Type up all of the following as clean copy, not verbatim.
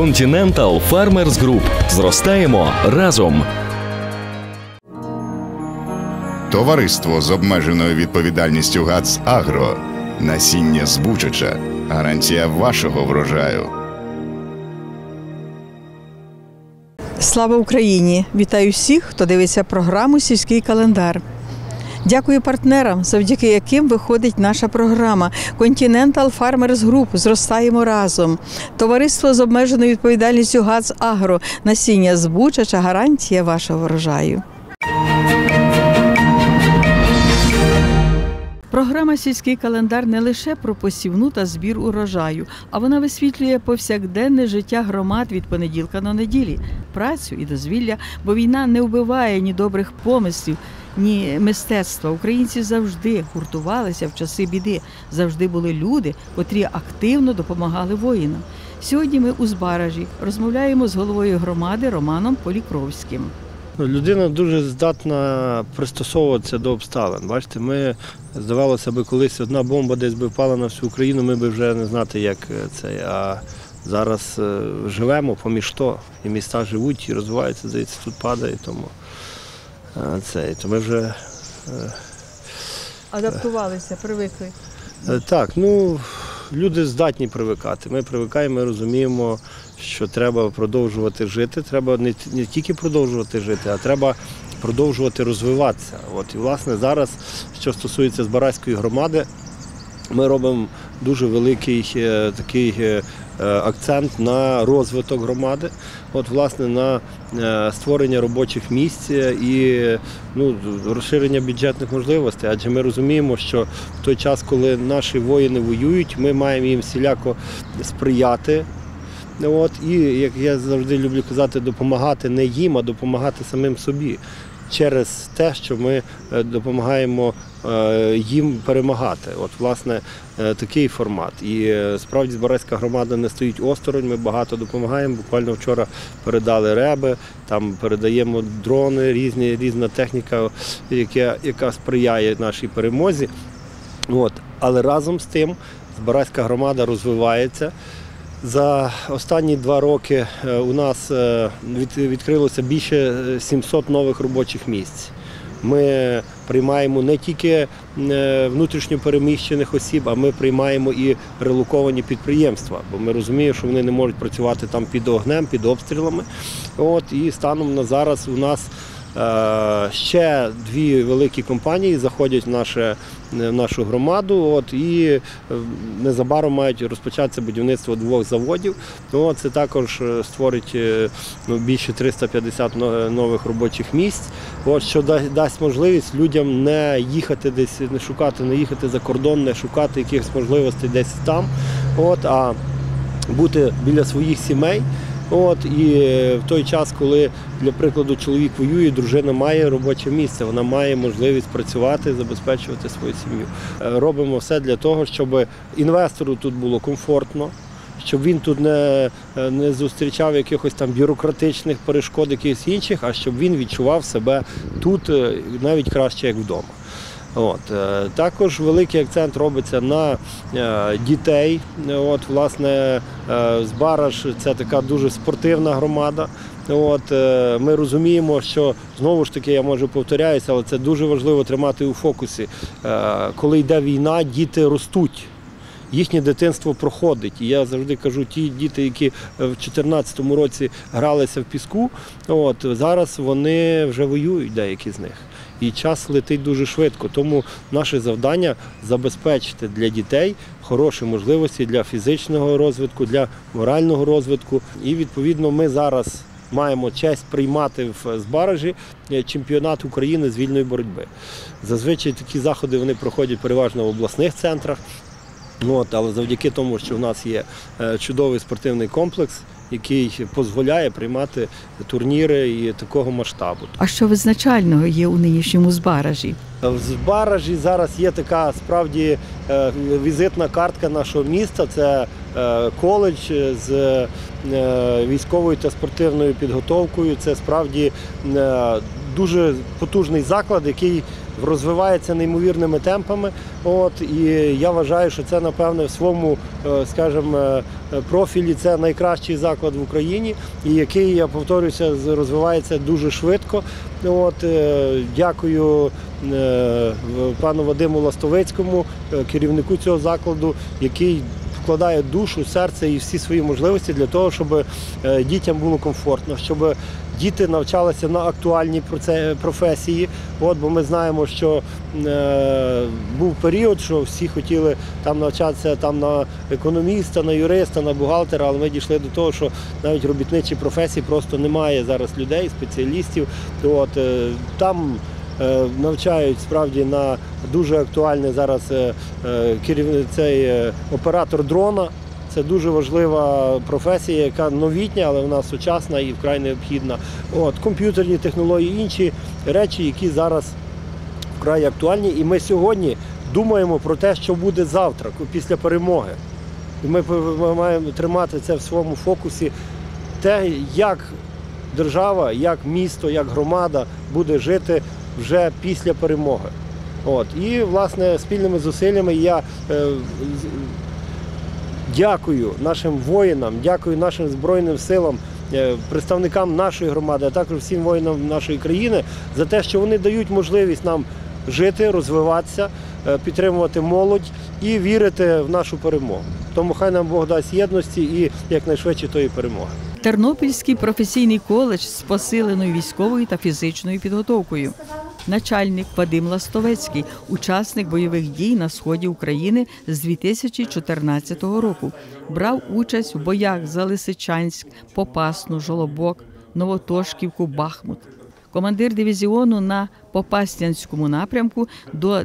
Continental Farmers Group. Зростаємо разом. Товариство з обмеженою відповідальністю ГАЦ Агро. Насіння з Бучача. Гарантія вашого врожаю. Слава Україні! Вітаю всіх, хто дивиться програму «Сільський календар». Дякую партнерам, завдяки яким виходить наша програма Continental Farmers Group. Зростаємо разом. Товариство з обмеженою відповідальністю ГАЦ Агро. Насіння з Бучача. Гарантія вашого врожаю. Програма «Сільський календар» не лише про посівну та збір урожаю, а вона висвітлює повсякденне життя громад від понеділка до неділі, працю і дозвілля, бо війна не вбиває ні добрих помислів, ні мистецтва. Українці завжди гуртувалися в часи біди, завжди були люди, котрі активно допомагали воїнам. Сьогодні ми у Збаражі розмовляємо з головою громади Романом Полікровським. Людина дуже здатна пристосовуватися до обставин. Бачите, ми, здавалося б, колись одна бомба десь би впала на всю Україну, ми б вже не знати, як це. А зараз живемо поміж то, і міста живуть, і розвиваються, здається, тут падає, тому то ми вже... Адаптувалися, привикли. Так, люди здатні привикати. Ми привикаємо, ми розуміємо, що треба продовжувати жити. Треба не тільки продовжувати жити, а треба продовжувати розвиватися. І, власне, зараз, що стосується Збаразької громади, ми робимо дуже великий такий акцент на розвиток громади, власне, на створення робочих місць і розширення бюджетних можливостей. Адже ми розуміємо, що в той час, коли наші воїни воюють, ми маємо їм всіляко сприяти. І, як я завжди люблю казати, допомагати не їм, а допомагати самим собі. Через те, що ми допомагаємо їм перемагати. Власне, такий формат. І справді Збаразька громада не стоїть осторонь, ми багато допомагаємо. Буквально вчора передали реби, там передаємо дрони, різна техніка, яка сприяє нашій перемозі. Але разом з тим Збаразька громада розвивається. За останні 2 роки у нас відкрилося більше 700 нових робочих місць. Ми приймаємо не тільки внутрішньо переміщених осіб, а ми приймаємо і релоковані підприємства, бо ми розуміємо, що вони не можуть працювати там під огнем, під обстрілами. І станом на зараз у нас ще 2 великі компанії заходять в нашу громаду, і незабаром мають розпочатися будівництво 2 заводів. Це також створить більше 350 нових робочих місць, що дасть можливість людям не їхати десь, не їхати за кордон, не шукати якихось можливостей десь там, а бути біля своїх сімей. І в той час, коли, для прикладу, чоловік воює, дружина має робоче місце, вона має можливість працювати, забезпечувати свою сім'ю. Робимо все для того, щоб інвестору тут було комфортно, щоб він тут не зустрічав якихось там бюрократичних перешкод, якихось інших, а щоб він відчував себе тут навіть краще, як вдома. Також великий акцент робиться на дітей. Власне, Збараж – це така дуже спортивна громада. Ми розуміємо, що, знову ж таки, я може повторяюся, але це дуже важливо тримати у фокусі. Коли йде війна, діти ростуть. Їхнє дитинство проходить. І я завжди кажу, ті діти, які в 2014 році гралися в піску, зараз вони вже воюють, деякі з них. І час летить дуже швидко. Тому наше завдання – забезпечити для дітей хороші можливості для фізичного розвитку, для морального розвитку. І, відповідно, ми зараз маємо честь приймати в Збаражі чемпіонат України з вільної боротьби. Зазвичай такі заходи вони проходять переважно в обласних центрах. Але завдяки тому, що в нас є чудовий спортивний комплекс, який дозволяє приймати турніри і такого масштабу. А що визначального є у нинішньому Збаражі? В Збаражі зараз є така справді візитна картка нашого міста. Це коледж з військовою та спортивною підготовкою. Це справді дуже потужний заклад, який розвивається неймовірними темпами. І я вважаю, що це, напевне, в своєму, скажімо, профілі це найкращий заклад в Україні, і який, я повторюся, розвивається дуже швидко. Дякую пану Вадиму Ластовицькому, керівнику цього закладу, який вкладає душу, серце і всі свої можливості для того, щоб дітям було комфортно, щоб діти навчалися на актуальні професії. Бо ми знаємо, що був період, що всі хотіли там навчатися на економіста, на юриста, на бухгалтера, але ми дійшли до того, що навіть робітничі професії просто немає зараз людей, спеціалістів. Там навчають справді на дуже актуальний зараз цей оператор дрона. Це дуже важлива професія, яка новітня, але вона сучасна і вкрай необхідна. Комп'ютерні технології, інші речі, які зараз вкрай актуальні. І ми сьогодні думаємо про те, що буде завтра, після перемоги. І ми маємо тримати це в своєму фокусі, те, як держава, як місто, як громада буде жити вже після перемоги. І, власне, спільними зусиллями я дякую нашим воїнам, дякую нашим Збройним силам, представникам нашої громади, а також всім воїнам нашої країни за те, що вони дають можливість нам жити, розвиватися, підтримувати молодь і вірити в нашу перемогу. Тому хай нам Бог дасть єдності і якнайшвидше тої перемоги. Тернопільський професійний коледж з посиленою військовою та фізичною підготовкою. Начальник Вадим Ластовецький, учасник бойових дій на сході України з 2014 року. Брав участь у боях за Лисичанськ, Попасну, Жолобок, Новотошківку, Бахмут. Командир дивізіону на Попаснянському напрямку до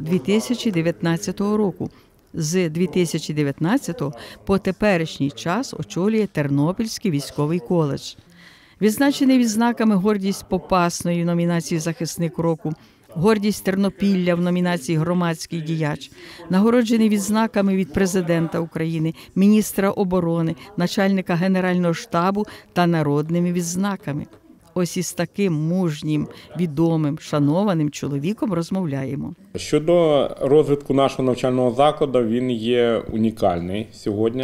2019 року. З 2019 по теперішній час очолює Тернопільський військовий коледж. Відзначений відзнаками «Гордість Попасної» в номінації «Захисник року», «Гордість Тернопілля» в номінації «Громадський діяч», нагороджений відзнаками від Президента України, міністра оборони, начальника Генерального штабу та народними відзнаками. Ось із таким мужнім, відомим, шанованим чоловіком розмовляємо. Щодо розвитку нашого навчального закладу, він є унікальний сьогодні,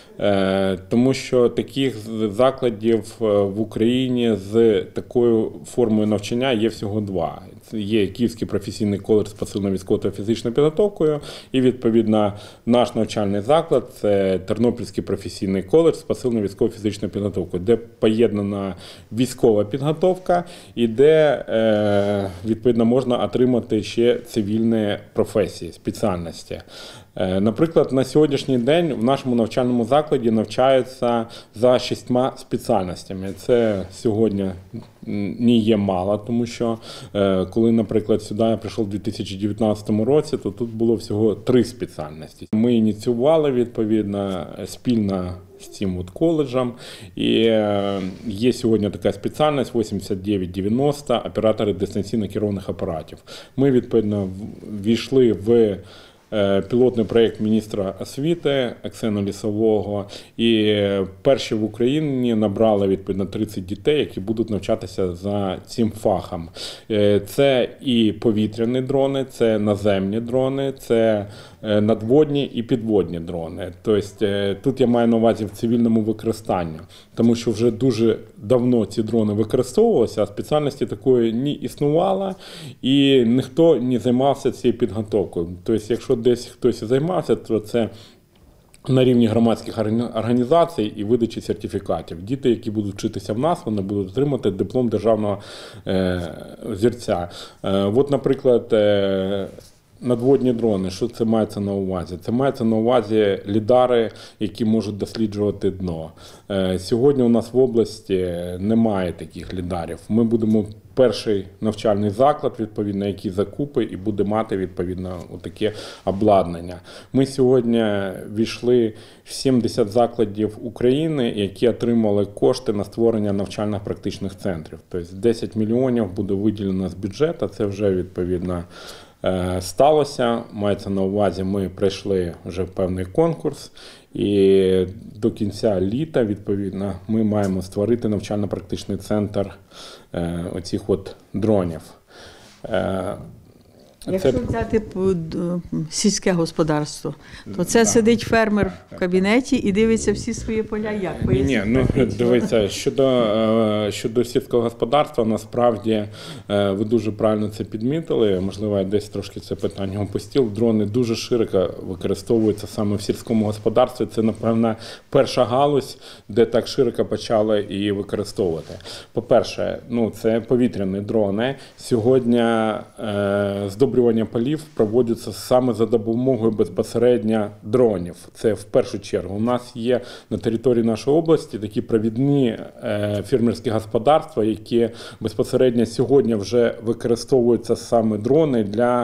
тому що таких закладів в Україні з такою формою навчання є всього два. Є Київський професійний коледж з посиленою військовою та фізичною підготовкою і, відповідно, наш навчальний заклад – це Тернопільський професійний коледж з посиленою військовою фізичною підготовкою, де поєднана військова підготовка і де, відповідно, можна отримати ще цивільні професії, спеціальності. Наприклад, на сьогоднішній день в нашому навчальному закладі навчаються за 6 спеціальностями. Це сьогодні не є мало, тому що коли, наприклад, сюди я прийшов у 2019 році, то тут було всього 3 спеціальності. Ми ініціювали, відповідно, спільно з цим коледжем. І є сьогодні така спеціальність 8990 – оператори дистанційно керованих апаратів. Ми, відповідно, ввійшли в пілотний проєкт міністра освіти Оксани Лісового, і перші в Україні набрали, відповідно, 30 дітей, які будуть навчатися за цим фахом. Це і повітряні дрони, це наземні дрони, це надводні і підводні дрони. Тобто тут я маю на увазі в цивільному використанні, тому що вже дуже давно ці дрони використовувалися, а спеціальності такої не існувало, і ніхто не займався цією підготовкою. Тобто, якщо десь хтось займався, то це на рівні громадських організацій і видачі сертифікатів. Діти, які будуть вчитися в нас, вони будуть отримати диплом державного зірця. От, наприклад, надводні дрони, що це мається на увазі? Це мається на увазі лідари, які можуть досліджувати дно. Сьогодні у нас в області немає таких лідарів. Ми будемо перший навчальний заклад, відповідно, який закупи і буде мати, відповідно, таке обладнання. Ми сьогодні війшли в 70 закладів України, які отримали кошти на створення навчально-практичних центрів. Тобто 10 мільйонів буде виділено з бюджету, це вже, відповідно, сталося. Мається на увазі, ми пройшли вже певний конкурс, і до кінця літа, відповідно, ми маємо створити навчально-практичний центр оцих дронів. Якщо взяти сільське господарство, то це сидить фермер в кабінеті і дивиться всі свої поля, як? Ні, дивіться, щодо сільського господарства, насправді ви дуже правильно це підмітили, можливо, я десь трошки це питання опустив. Дрони дуже широко використовуються саме в сільському господарстві. Це, напевно, перша галузь, де так широко почали її використовувати. По-перше, це повітряні дрони. Сьогодні здобрювання полів проводяться саме за допомогою безпосередньо дронів. Це в першу чергу. У нас є на території нашої області такі провідні фермерські господарства, які безпосередньо сьогодні вже використовуються саме дрони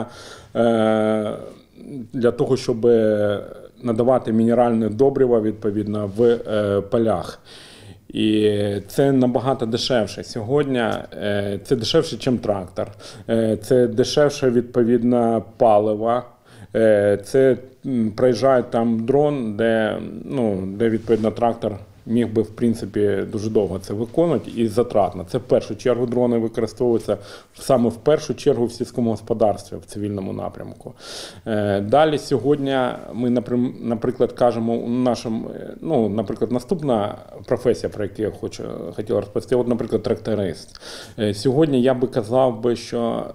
для того, щоб надавати мінеральне добриво відповідно в полях. І це набагато дешевше. Сьогодні це дешевше, ніж трактор, це дешевше, відповідно, паливо. Це проїжджає там дрон, де відповідно, трактор міг би, в принципі, дуже довго це виконувати і затратно. Це в першу чергу дрони використовуються саме в першу чергу в сільському господарстві, в цивільному напрямку. Далі сьогодні ми, наприклад, кажемо, наприклад, наступна професія, про яку я хотів розповісти, наприклад, тракторист. Сьогодні я би казав, що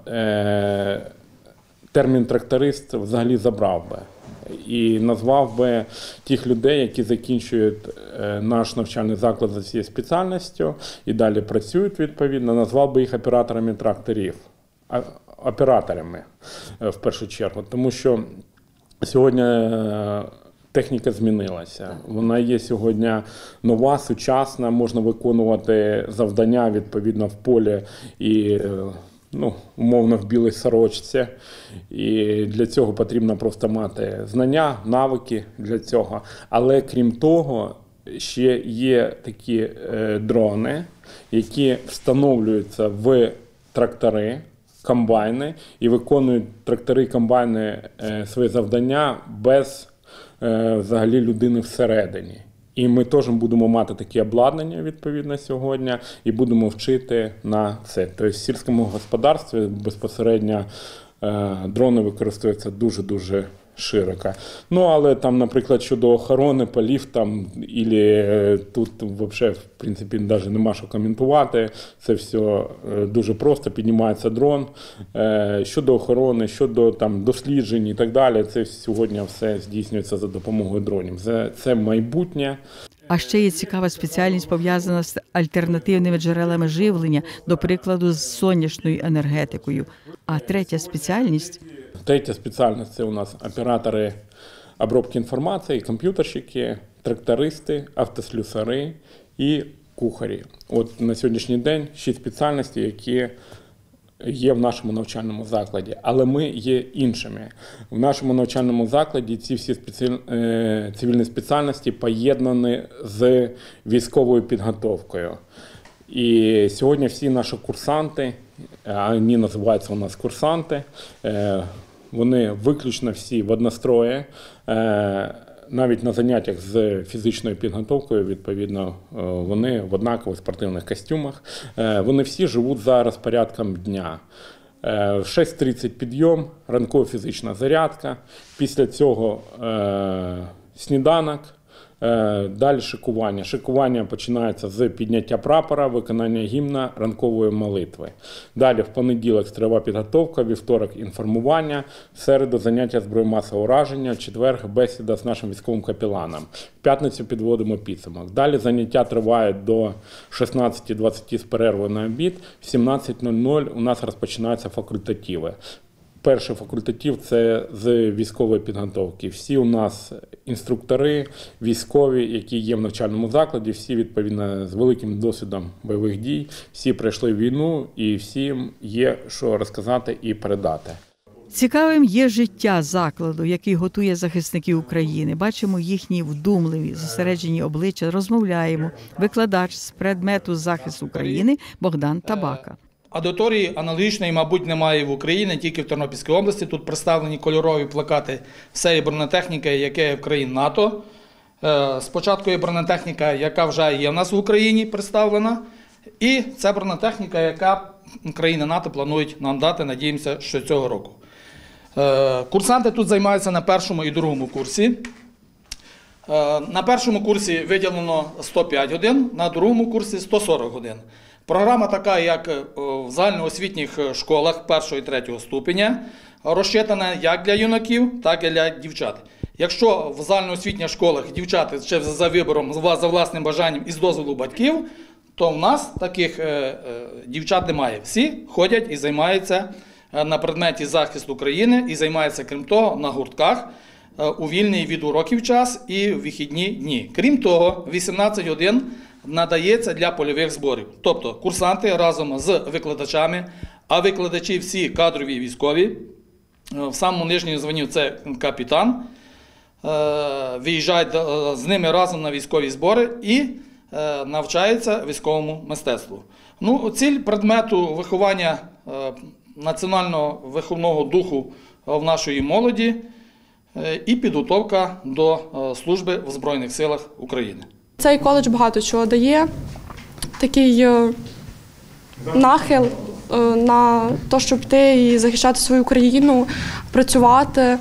термін тракторист взагалі забрав би. І назвав би тих людей, які закінчують наш навчальний заклад за цією спеціальністю і далі працюють відповідно, назвав би їх операторами тракторів. Операторами в першу чергу. Тому що сьогодні техніка змінилася. Вона є сьогодні нова, сучасна, можна виконувати завдання відповідно в полі і умовно в білій сорочці. І для цього потрібно просто мати знання, навики для цього. Але крім того, ще є такі дрони, які встановлюються в трактори, комбайни і виконують трактори і комбайни свої завдання без взагалі людини всередині. І ми теж будемо мати такі обладнання, відповідно, сьогодні, і будемо вчити на це. Тобто в сільському господарстві безпосередньо дрони використовуються дуже-дуже широко. Але там, наприклад, щодо охорони полів, тут взагалі, в принципі, навіть нема що коментувати. Це все дуже просто, піднімається дрон. Щодо охорони, щодо досліджень і так далі, це сьогодні все здійснюється за допомогою дронів. Це майбутнє. А ще є цікава спеціальність, пов'язана з альтернативними джерелами живлення, до прикладу, з сонячною енергетикою. А третя спеціальність – це у нас оператори обробки інформації, комп'ютерщики, трактористи, автослюсари і кухарі. От на сьогоднішній день 6 спеціальностей, які є в нашому навчальному закладі, але ми є іншими. В нашому навчальному закладі ці всі цивільні спеціальності поєднані з військовою підготовкою. І сьогодні всі наші курсанти, вони називаються у нас курсанти, вони виключно всі в однострої, навіть на заняттях з фізичною підготовкою, відповідно, вони в однакових спортивних костюмах. Вони всі живуть за розпорядком дня. В 6:30 підйом, ранкова фізична зарядка, після цього сніданок, далі шикування. Шикування починається з підняття прапора, виконання гімна, ранкової молитви. Далі в понеділок строєва підготовка, вівторок інформування, в середу заняття зброї масового ураження, в четвер бесіда з нашим військовим капеланом. В п'ятницю підводимо підсумок. Далі заняття тривають до 16:20 з перервою на обід, в 17:00 у нас розпочинаються факультативи. Перший факультатив – це з військової підготовки. Всі у нас інструктори, військові, які є в навчальному закладі, всі, відповідно, з великим досвідом бойових дій, всі пройшли війну і всім є що розказати і передати. Цікавим є життя закладу, який готує захисників України. Бачимо їхні вдумливі, зосереджені обличчя, розмовляємо. Викладач з предмету захисту України Богдан Табака. Аудиторії аналогічної, мабуть, немає в Україні, тільки в Тернопільській області. Тут представлені кольорові плакати всієї бронетехніки, яка є в країн НАТО. Спочатку є бронетехніка, яка вже є в нас в Україні представлена. І це бронетехніка, яка країни НАТО планують нам дати, надіємося, що цього року. Курсанти тут займаються на першому і другому курсі. На першому курсі виділено 105 годин, на другому курсі 140 годин. Програма така, як в загальноосвітніх школах 1 і 3 ступеня, розчитана як для юнаків, так і для дівчат. Якщо в загальноосвітніх школах дівчата ще за вибором, за власним бажанням і з дозволу батьків, то в нас таких дівчат немає. Всі ходять і займаються на предметі захисту України і займаються, крім того, на гуртках у вільний від уроків час і в вихідні дні. Крім того, 18 годин надається для польових зборів. Тобто курсанти разом з викладачами, а викладачі всі кадрові і військові, в самому нижньому званні це капітан, виїжджають з ними разом на військові збори і навчаються військовому мистецтву. Ціль предмету виховання національного виховного духу в нашої молоді і підготовка до служби в Збройних силах України. Цей коледж багато чого дає, такий нахил на те, щоб йти і захищати свою країну, працювати.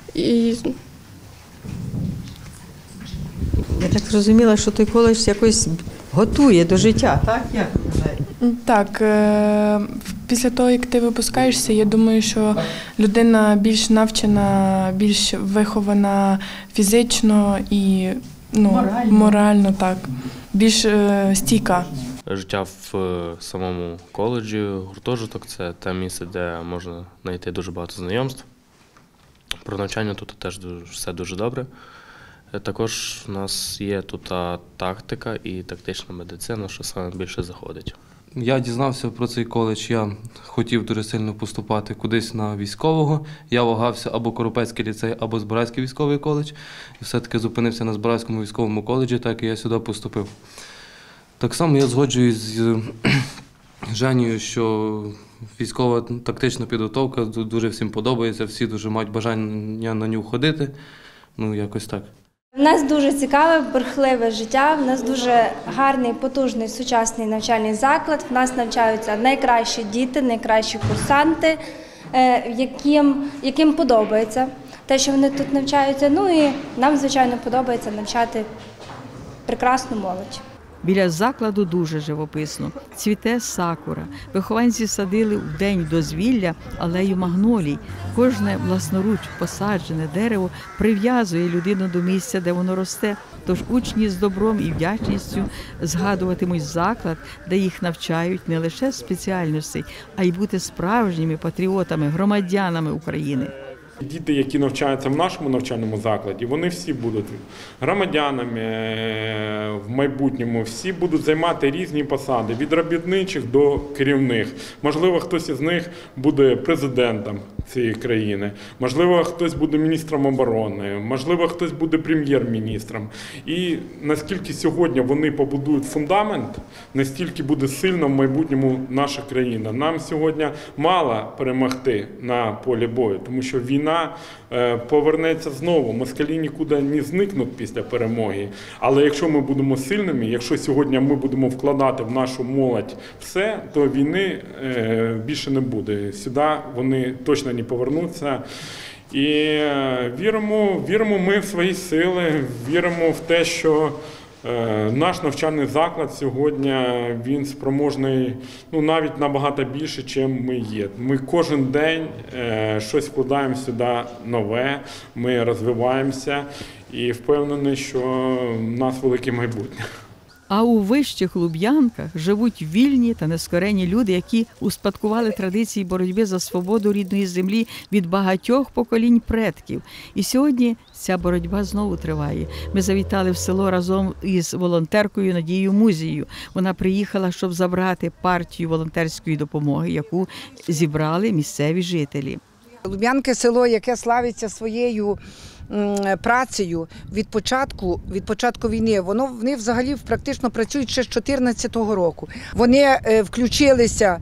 Я так зрозуміла, що той коледж якось готує до життя, так? Як вважаєте? Так, після того, як ти випускаєшся, я думаю, що людина більш навчена, більш вихована фізично і морально, так, більш стійка. Життя в самому коледжі, гуртожиток – це те місце, де можна знайти дуже багато знайомств. Про навчання тут теж все дуже добре. Також у нас є тут тактика і тактична медицина, що саме більше заходить. Я дізнався про цей коледж, я хотів дуже сильно поступати кудись на військового. Я вагався або Коропецький ліцей, або Збаразький військовий коледж. І все-таки зупинився на Збаразькому військовому коледжі, так і я сюди поступив. Так само я згоджуюсь з Женєю, що військова тактична підготовка дуже всім подобається, всі дуже мають бажання на нього ходити. Якось так. У нас дуже цікаве, бурхливе життя, в нас дуже гарний, потужний, сучасний навчальний заклад. В нас навчаються найкращі діти, найкращі курсанти, яким подобається те, що вони тут навчаються. І нам, звичайно, подобається навчати прекрасну молодь. Біля закладу дуже живописно. Цвіте сакура. Вихованці садили в день дозвілля алею магнолій. Кожне власноруч посаджене дерево прив'язує людину до місця, де воно росте. Тож учні з добром і вдячністю згадуватимуть заклад, де їх навчають не лише спеціальностей, а й бути справжніми патріотами, громадянами України. Діти, які навчаються в нашому навчальному закладі, вони всі будуть громадянами в майбутньому, всі будуть займати різні посади, від робітничих до керівних. Можливо, хтось із них буде президентом цієї країни, можливо, хтось буде міністром оборони, можливо, хтось буде прем'єр-міністром. І наскільки сьогодні вони побудують фундамент, настільки буде сильна в майбутньому наша країна. Нам сьогодні мало перемогти на полі бою, тому що війна повернеться знову. Москалі нікуди не зникнуть після перемоги. Але якщо ми будемо сильними, якщо сьогодні ми будемо вкладати в нашу молодь все, то війни більше не буде. Сюди вони точно не повернуться. І віримо ми в свої сили, віримо в те, що наш навчальний заклад сьогодні, він спроможний навіть набагато більше, чим ми є. Ми кожен день щось вкладаємо сюди нове, ми розвиваємося і впевнений, що в нас велике майбутнє. А у вищих Луб'янках живуть вільні та нескорені люди, які успадкували традиції боротьби за свободу рідної землі від багатьох поколінь предків. І сьогодні ця боротьба знову триває. Ми завітали в село разом із волонтеркою Надією Музією. Вона приїхала, щоб забрати партію волонтерської допомоги, яку зібрали місцеві жителі. Луб'янки – село, яке славиться своєю працею від початку війни. Вони взагалі практично працюють ще з 2014 року. Вони включилися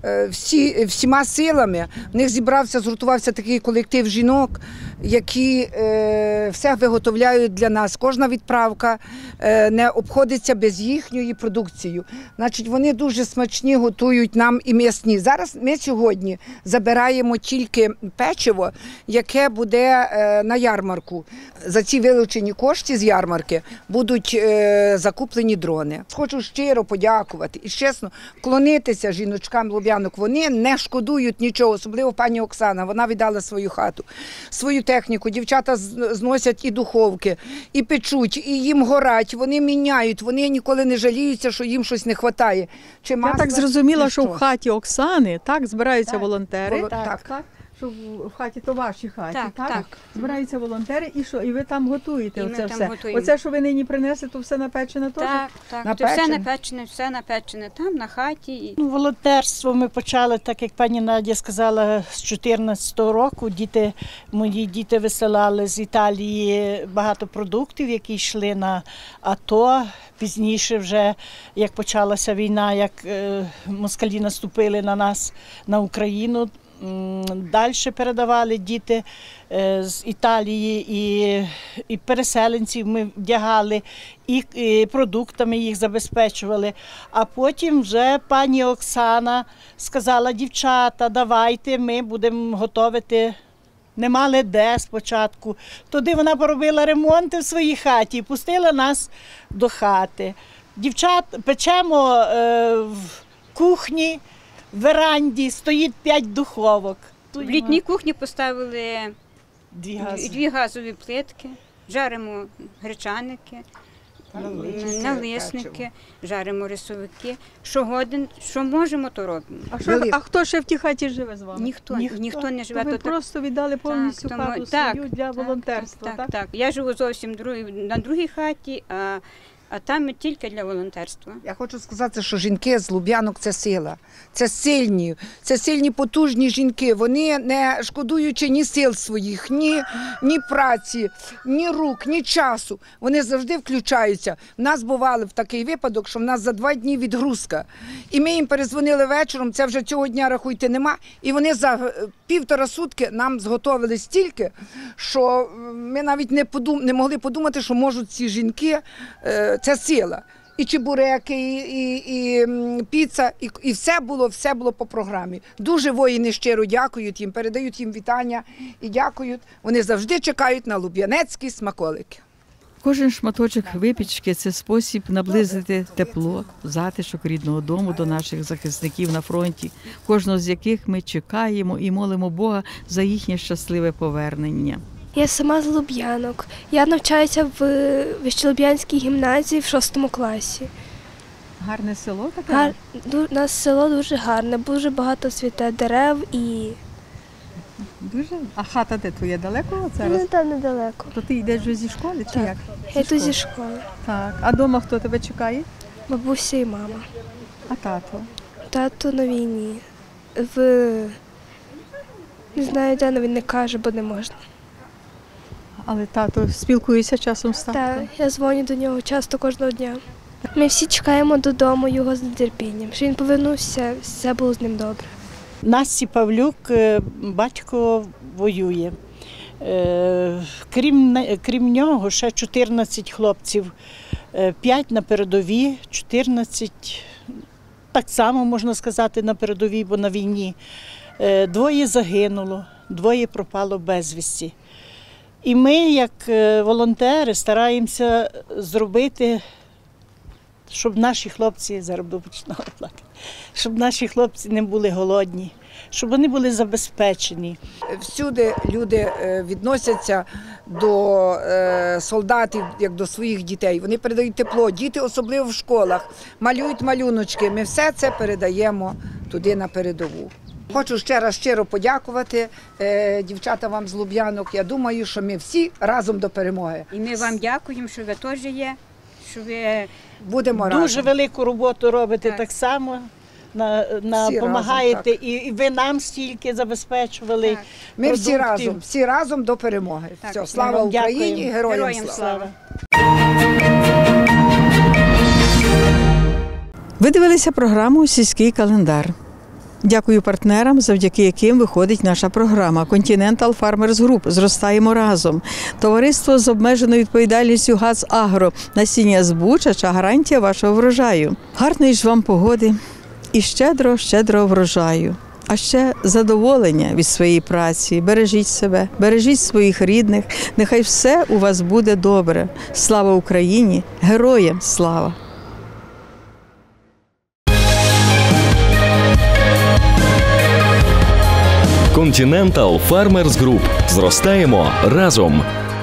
всіма силами. В них згуртувався такий колектив жінок, які все виготовляють для нас. Кожна відправка не обходиться без їхньої продукції. Значить, вони дуже смачні готують нам і м'ясні. Зараз ми сьогодні забираємо тільки печиво, яке буде на ярмарку. За ці вилучені кошти з ярмарки будуть закуплені дрони. Хочу щиро подякувати і чесно вклонитися жіночкам Луб'янок. Вони не шкодують нічого, особливо пані Оксана. Вона віддала свою хату, свою техніку. Дівчата зносять і духовки, і печуть, і їм горать. Вони міняють, вони ніколи не жаліються, що їм щось не вистачає. Я так зрозуміла, що в хаті Оксани так збираються волонтери. Так. Що в хаті, то вашій хаті, так? Збираються волонтери, і що? І ви там готуєте оце все? Оце, що ви нині принесли, то все напечене теж? Так, то все напечене там, на хаті. Волонтерство ми почали, так як пані Надя сказала, з 2014 року. Мої діти висилали з Італії багато продуктів, які йшли на АТО. Пізніше вже, як почалася війна, як москалі наступили на нас, на Україну, далі передавали діти з Італії і переселенців ми вдягали, і продуктами їх забезпечували. А потім вже пані Оксана сказала: дівчата, давайте ми будемо готувати. Не мали де спочатку. Туди вона поробила ремонти в своїй хаті і пустила нас до хати. Дівчат печемо в кухні, в веранді, стоїть 5 духовок. В літній кухні поставили 2 газові плитки, жаримо гречаники, налисники, жаримо рисовики. Що можемо, то робимо. А хто ще в тій хаті живе з вами? Ніхто не живе. Ви просто віддали повністю хату свою для волонтерства, так? Я живу зовсім на другій хаті, а там тільки для волонтерства. Я хочу сказати, що жінки з Луб'янок – це сила. Це сильні, потужні жінки. Вони не шкодуючи ні сил своїх, ні праці, ні рук, ні часу. Вони завжди включаються. У нас бували в такий випадок, що в нас за 2 дні відгрузка. І ми їм перезвонили вечором, це вже цього дня, рахуйте, нема. І вони за 1,5 сутки нам зготовили стільки, що ми навіть не могли подумати, що можуть ці жінки. Це сила. І чебуреки, і піца, і все було по програмі. Дуже воїни щиро дякують їм, передають їм вітання і дякують. Вони завжди чекають на луб'янецькі смаколики. Кожен шматочок випічки – це спосіб наблизити тепло, затишок рідного дому до наших захисників на фронті, кожного з яких ми чекаємо і молимо Бога за їхнє щасливе повернення. Я сама з Луб'янок. Я навчаюся в Вищелуб'янській гімназії в 6 класі. Гарне село таке? У нас село дуже гарне, дуже багато цвіте дерев і... Дуже? А хата де твоя, далеко зараз? Ну, там недалеко. То ти йдеш вже зі школи чи як? Я йду зі школи. Так. А вдома хто тебе чекає? Бабуся і мама. А тато? Тато на війні. Не знаю, де, він не каже, бо не можна. Але тато спілкується часом з татом? Так, я дзвоню до нього часто кожного дня. Ми всі чекаємо додому його з нетерпінням, що він повернувся, все було з ним добре. Насті Павлюк, батько воює. Крім нього, ще 14 хлопців, 5 на передовій, 14, так само можна сказати, на передовій, бо на війні. 2 загинуло, 2 пропало безвісті. І ми, як волонтери, стараємося зробити, щоб наші хлопці, зараз починали плакати, щоб наші хлопці не були голодні, щоб вони були забезпечені. Всюди люди відносяться до солдатів, як до своїх дітей. Вони передають тепло, діти особливо в школах, малюють малюночки. Ми все це передаємо туди на передову. Хочу ще раз щиро подякувати, дівчата, вам з Луб'янок. Я думаю, що ми всі разом до перемоги. І ми вам дякуємо, що ви теж є, що ви будемо разом. Дуже велику роботу робите так само, допомагаєте, і ви нам стільки забезпечували. Ми всі разом до перемоги. Все, слава Україні, героям слава! Ви дивилися програму «Сільський календар». Дякую партнерам, завдяки яким виходить наша програма Continental Farmers Group. Зростаємо разом. Товариство з обмеженою відповідальністю ГАЗ Агро. Насіння збучача – гарантія вашого врожаю. Гарної ж вам погоди і щедро врожаю. А ще задоволення від своєї праці. Бережіть себе, бережіть своїх рідних. Нехай все у вас буде добре. Слава Україні! Героям слава! Continental Farmers Group. Зростаємо разом.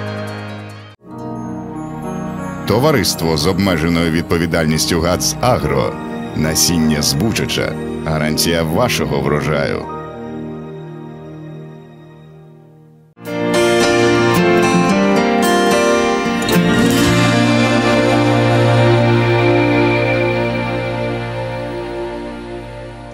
Товариство з обмеженою відповідальністю ГАЗ Агро. Насіння збучача. Гарантія вашого врожаю.